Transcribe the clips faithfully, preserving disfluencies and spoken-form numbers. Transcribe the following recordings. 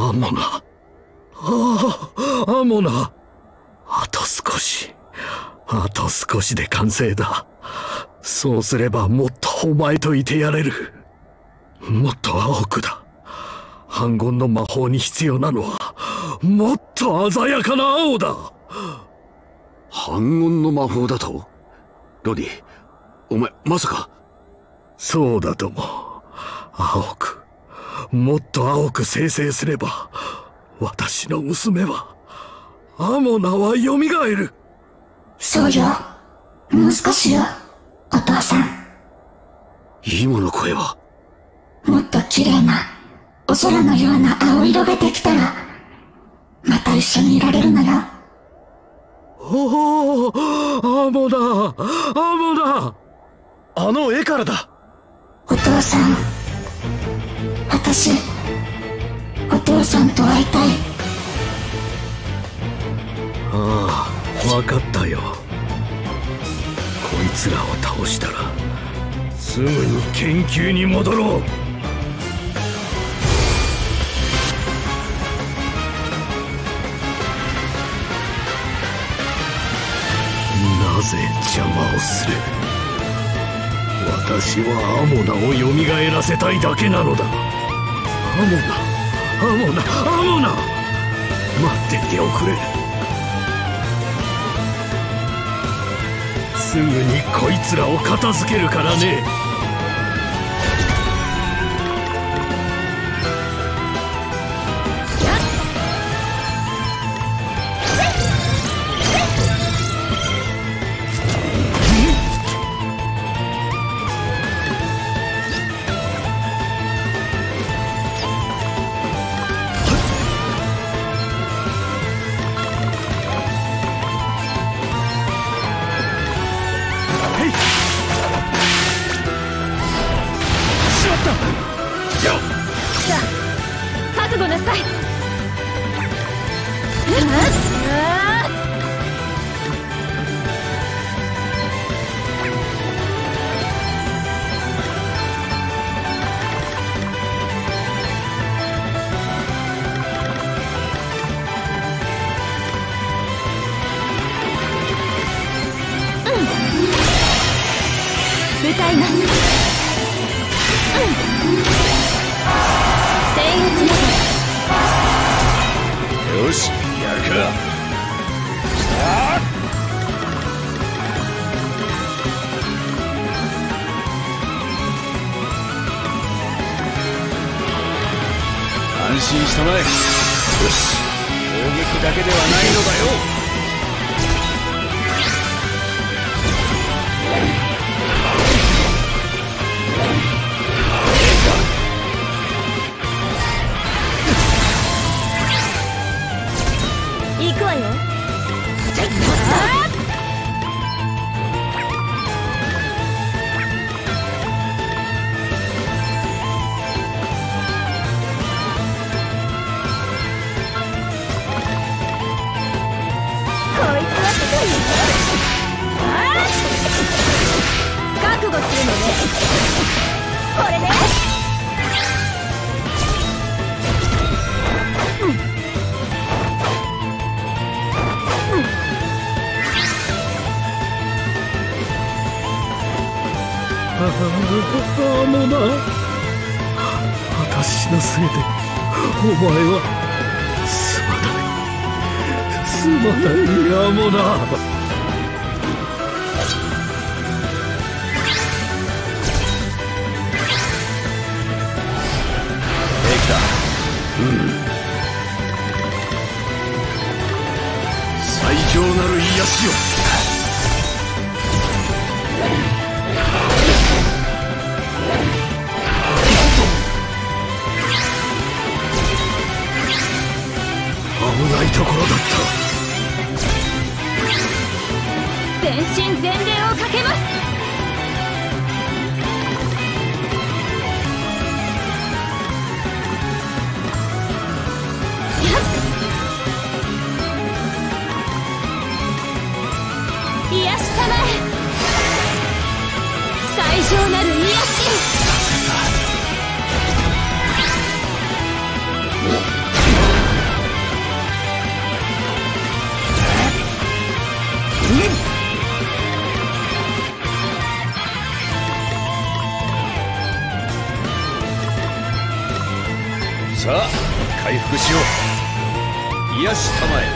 アモナ。ああ、アモナ。あと少し。あと少しで完成だ。そうすればもっとお前といてやれる。もっと青くだ。反言の魔法に必要なのは、もっと鮮やかな青だ。 反言の魔法だと？ロディ、お前、まさか。 そうだとも。青く、もっと青く生成すれば、私の娘は、アモナは蘇る。 そうよ。もう少しよ、お父さん。 今の声は。 もっと綺麗な、お空のような青色ができたら、また一緒にいられるのよ。 おお、アモナ、アモナ。 あの絵からだ。 お父さん、私、お父さんと会いたい。 ああ、わかったよ。こいつらを倒したら、すぐに研究に戻ろう。なぜ邪魔をする？私はアモナを蘇らせたいだけなのだ。アモナ、アモナ、アモナ！待っていておくれ。すぐにこいつらを片付けるからね。 歌います。うん、僭越ながら。 よし、やるか。ああ、安心したまえ。よし、攻撃だけではないのだよ。 行くわよ。覚悟するのね。これで、うんうん、 アモナ、私のせいでお前はすまないすまないアモナ。 うん、最強なる癒しを。 危ないところだった。 全身全霊をかけます。 さあ回復しよう。癒したまえ。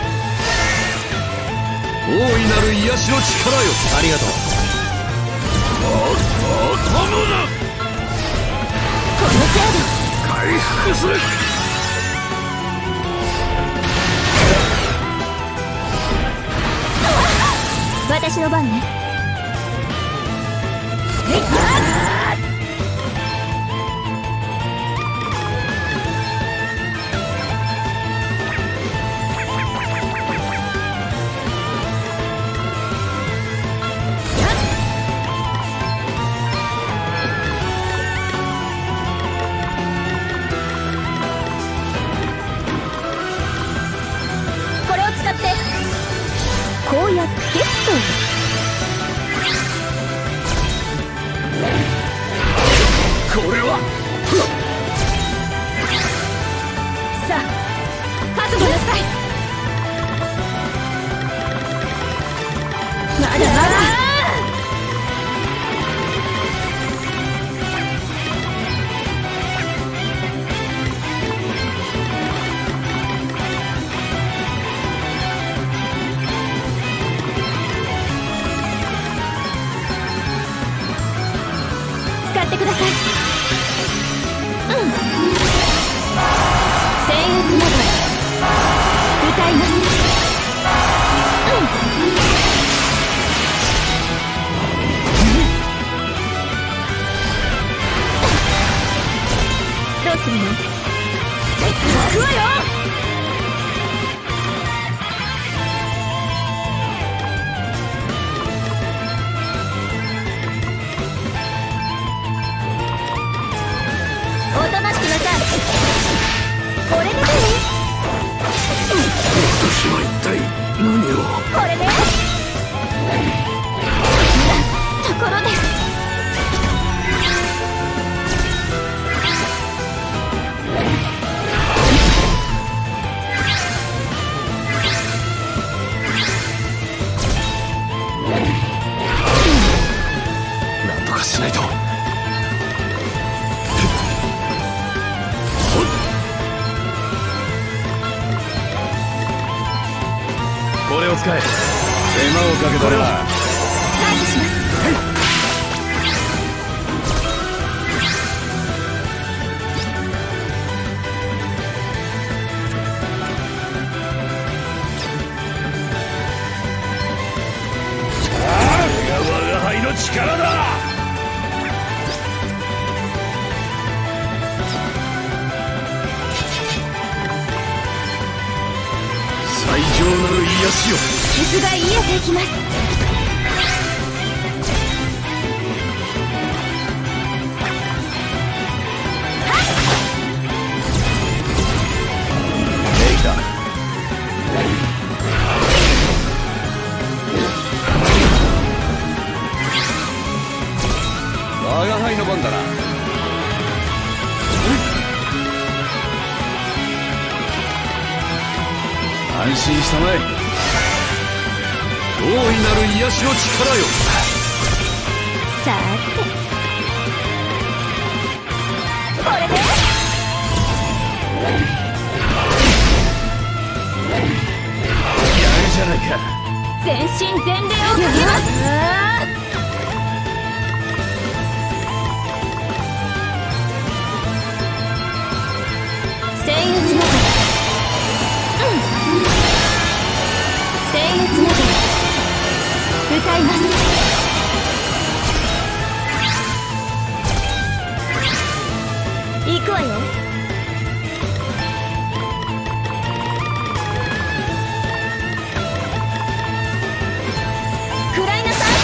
大いなる癒しの力よ。ありがとう。頭だ。 この程度回復する。 私の番ね。これを使ってこうやってっと。 これはさあ覚悟なさい。まだまだ使ってください。うん。僭越ながら歌います。うん。どうするの？行くわよ。おとなしくなさい。これでどう？ 私は一体何を。 これでところです。 なんとかしないと。 これを使え。手間をかけたらな。 感謝します。 我が輩の力だ。最上なる癒しよ。 傷が癒えていきます。 できた。我が輩の番だな。安心したまえ。大いなる癒しの力よ。 さてこれでやるじゃないか。 全身全霊をかけます。僭越ながらうん僭越ながら歌います。行くわよ。食らいなさい。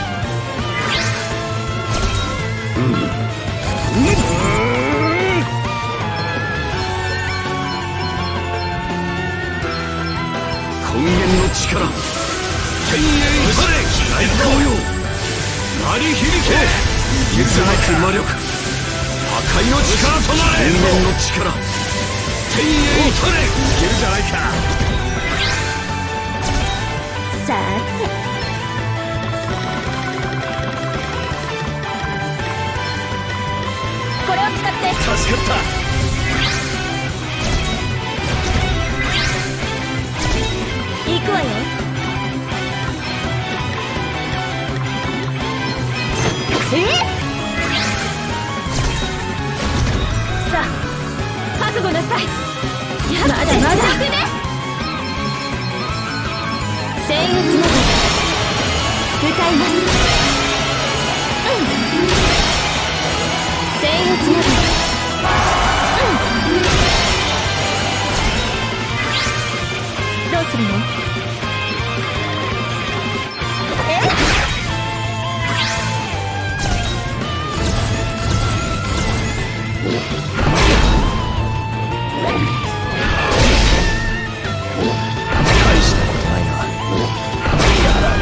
根源の力、天栄たれ。最高よ。鳴り響け。譲らなく魔力、破壊の力となれ。根源の力、天栄たれ。いけるじゃないか。 さてこれを使って助かった。 い。まだまだです。僭越ながら歌います。うん僭越ながらどうするの？え？ 大したことないな。やられ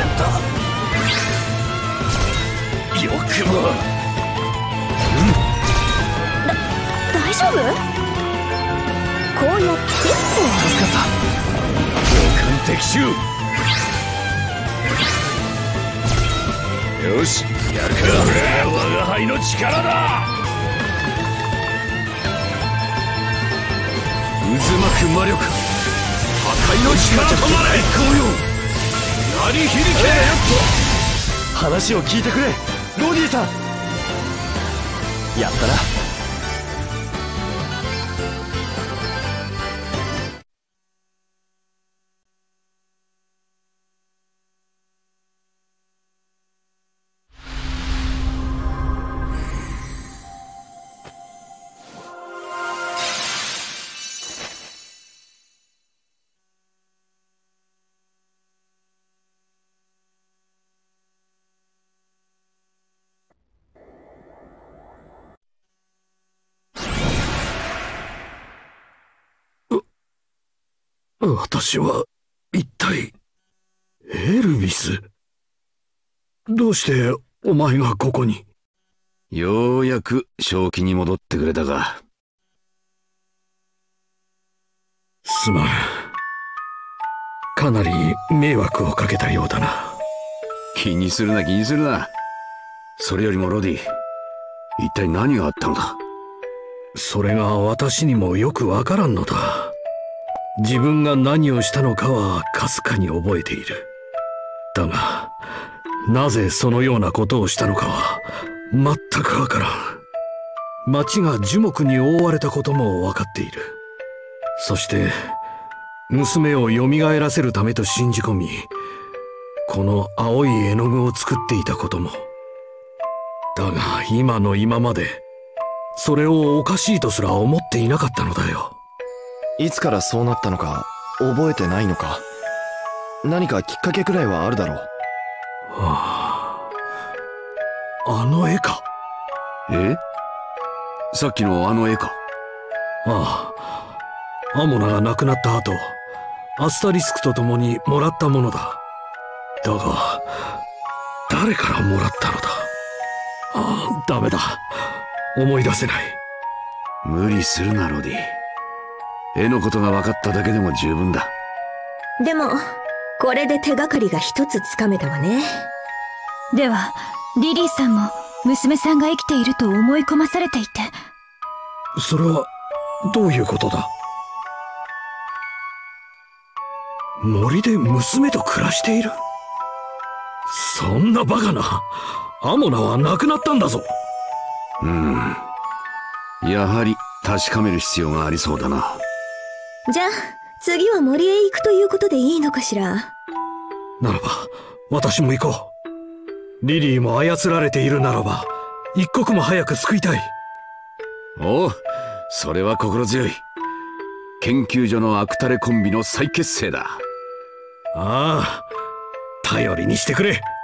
た。よくも。 だ大丈夫？こうやって助かった。 敵襲。よしやるか。我が輩の力だ。渦巻く魔力、破壊の力となれ。行よ鳴り響け。 話を聞いてくれロディさん。やったな。 私は一体エルビス、どうしてお前がここに？ ようやく正気に戻ってくれたか。 すまん。かなり迷惑をかけたようだな。 気にするな気にするな。それよりもロディ、一体何があったのだ？ それが私にもよくわからんのだ。自分が何をしたのかはかすかに覚えている。だが、なぜそのようなことをしたのかは全くわからん。町が樹木に覆われたこともわかっている。そして、娘を蘇らせるためと信じ込み、この青い絵の具を作っていたことも。だが、今の今まで、それをおかしいとすら思っていなかったのだよ。 いつからそうなったのか覚えてないのか。何かきっかけくらいはあるだろう。 はあ、あの絵か。 え？さっきのあの絵か。 ああ、アモナが亡くなった後、アスタリスクと共にもらったものだ。だが、誰からもらったのだ。ああ、ダメだ。思い出せない。 無理するなロディ。絵のことが分かっただけでも十分だ。 でもこれで手がかりが一つつかめたわね。 ではリリーさんも娘さんが生きていると思い込まされていて。 それはどういうことだ？森で娘と暮らしている？そんなバカな。アモナは亡くなったんだぞ。 うん。やはり確かめる必要がありそうだな。 じゃあ次は森へ行くということでいいのかしら。 ならば私も行こう。リリーも操られているならば一刻も早く救いたい。 おう、それは心強い。研究所のアクタレコンビの再結成だ。 ああ、頼りにしてくれ。